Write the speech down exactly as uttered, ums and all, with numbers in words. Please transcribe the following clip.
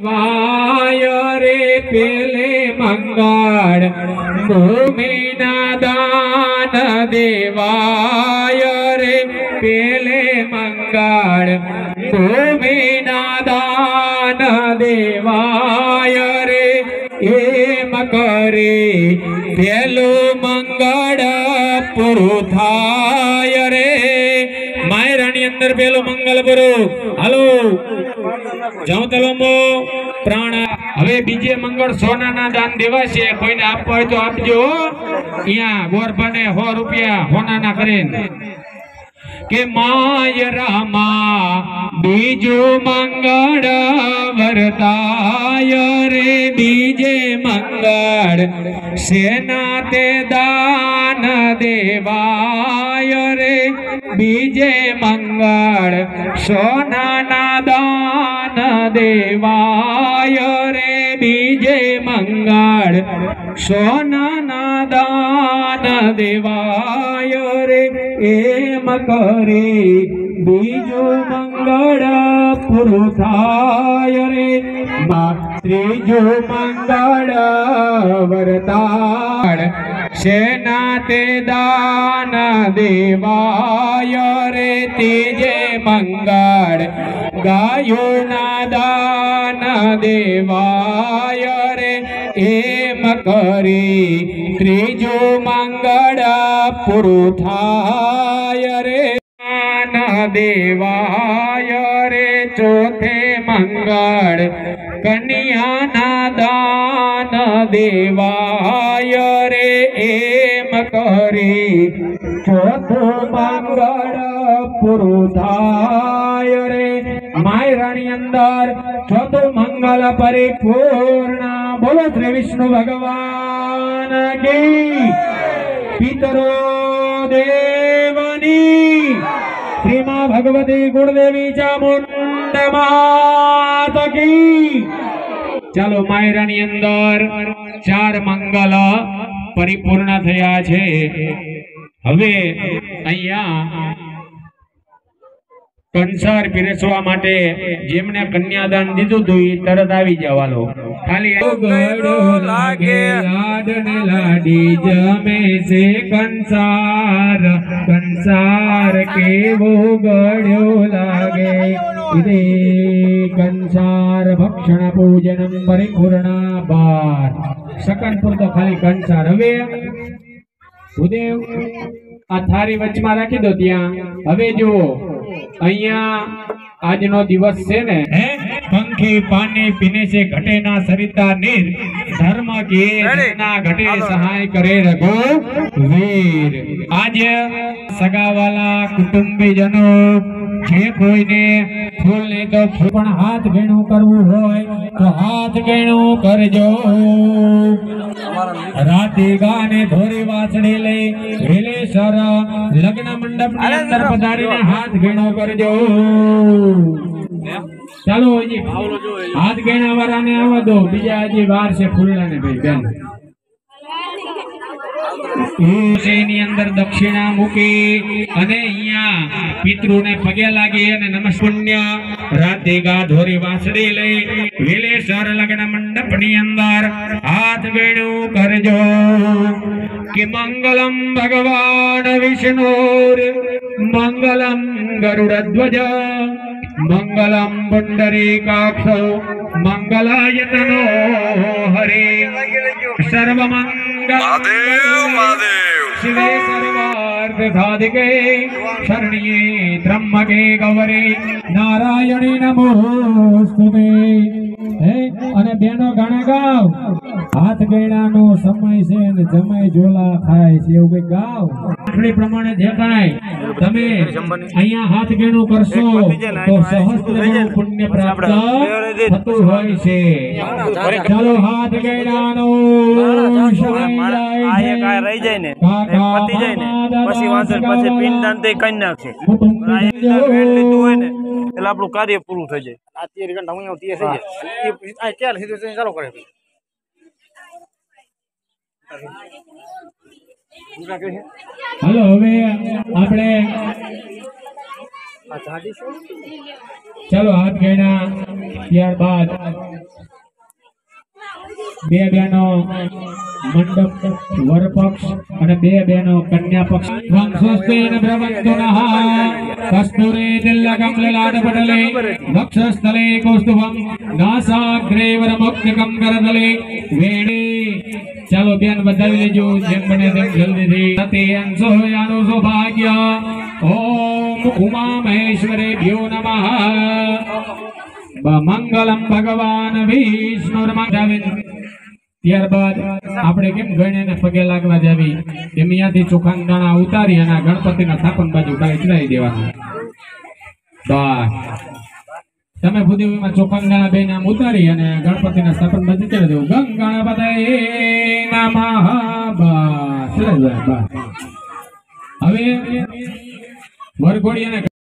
वाय रे पेले मंगल भूमि दान देवाय रे पेले मंगल भूमि दान देवाय रे एम करे पेलो मंगल पुरु थाय रे मायरानी अंदर पेलो मंगल पुरु हलो जाऊं तलमो प्राण हवे बीजे मंगल सोना ना दान देवा छे कोईने आपवा होय तो आपजो इया गोरभाने सौ रुपया सोना ना करीने के माय रामा बीजो मंगल वरताय रे बीजे मंगल सेना ते दान देवाय रे बीजे मंगल सोना ना दान देवाय रे बीजे मंगल सोना ना दान देवाय रे एम करे बीजो मंगल पुरु थाय रे त्रीजो मंगल वरताय सेना ते दान देवाय रे तीजे मंगल गायो ना दान देवाय रे एम करे त्रीजो मंगल पुरु थाय रे दान देवाय रे चौथे मंगल कन्या ना दान देवाय रे एम करे चौथो मंगल पुरु थाय रे मायरानी अंदर चौथो मंगल परिपूर्ण बोलो श्री विष्णु भगवान की पितरो देवनी श्री मां भगवती गुणदेवी चामुंड मात की चलो मायरानी अंदर चार मंगल परिपूर्ण थया छे हवे अहींया कंसार पीरसवा माटे जेमने कन्यादान दीधुं तो ई तरत आवी जवालो खाली गड़ो लागे लाडने लाडी जमे से कंसार कंसार के वो गड़ो लागे इदे कंसार भक्षण पूजनम परिपूर्ण बार सकनपुर तो खाली कंसार हवे उदेव आ थारी वचमा राखी दो त्या हवे जुओ अहिया आज नो दिवस से ने पंखी पानी पीने से घटे ना सरिता नीर धर्म के ना घटे सहाय करे रघु वीर आज सगा वाला कुटुंबी जनों जे कोई ने फूल ने तो फूल हाथ गेणु करवू होय तो हाथ गेणु करजो राती गाने धोरी वासड़ी ले वेले सर लग्न मंडप ने अंदर पधारी ने हाथ गेणो करजो चलो जी हाथ गेणा वाला ने आवा दो बीजा जी बाहर से फूलना ने भाई बेन एनी अंदर दक्षिणा मूकी अने अहींया पितृ ने पगे लागी अने नमस्पुण्य राते गा धोरी वासड़ी लई वेलेसर लग्न मंडप नी अंदर हाथ वेणु करजो कि मंगलम भगवान विष्णुर मंगलम गरुड़ध्वज मंगलम पुंडरीकाक्षो मंगलायतनो हरे सर्वमंगल शिवे सर्वार्थ साधिके शरण्ये त्र्यंबके गौरी नारायणी नमोस्तुते અને બેનો ગાણા ગાવ હાથ ગેણાનો સમય છે અને જમાઈ જોલા ખાય છે એવું કઈ ગાવ આપણી પ્રમાણે જે કાંઈ તમે અહીંયા હાથ ગેણું કરશો તો સહસ્ત્ર પુણ્ય પ્રાપ્ત થતું હોય છે ચાલો હાથ ગેણાનો સમય જાય છે રહી જાય ને પતી જાય ને પછી વાંચન પછી પિંડદાન તે કરી નાખશે લીધું હોય ને એટલે આપણું કાર્ય પૂરું થઈ જાય આ તેર ઘંટા હું થઈ જાય આ ક્યાં સીધું ચાલુ કરે हेलो हमें આપણે चलो हाथ गणा ત્યારબાદ બે બહેનો મંડપ વરપક્ષ અને બે બહેનો કન્યા પક્ષ વંશોસ્તેન ભ્રમંતુનઃ કસ્તુરે દિલ્લકમ લલાટ પટલે વક્ષસ્થલે કૌસ્તુભમ નાસાગ્રે વરમુક્તકમ કરતલે વેણી ચાલો બેન બધાવી લેજો જેમ બને તેમ જલ્દીથી સતે અંશો યાનો સૌભાગ્ય ઓમ ઉમા મહેશ્વરેભ્યો નમઃ મંગલમ ભગવાન વિષ્ણુર્મંગલ ત્યારબાદ આપણે કેમ ગણ્યાને પગે લાગવા જાવી એમ અહીંયાથી ચોખાના દાણા ઉતારી અને ગણપતિના સ્થાપન બાજુ કાંઈ ચડાવી દેવાનું બસ તમે ભૂદેવીમાં ચોખાના દાણા બેને આમ ઉતારી અને ગણપતિના સ્થાપન બાજુ ચડાવી દેવું ગંગ ગણપતયે નમઃ બસ બસ હવે વરઘોડિયાને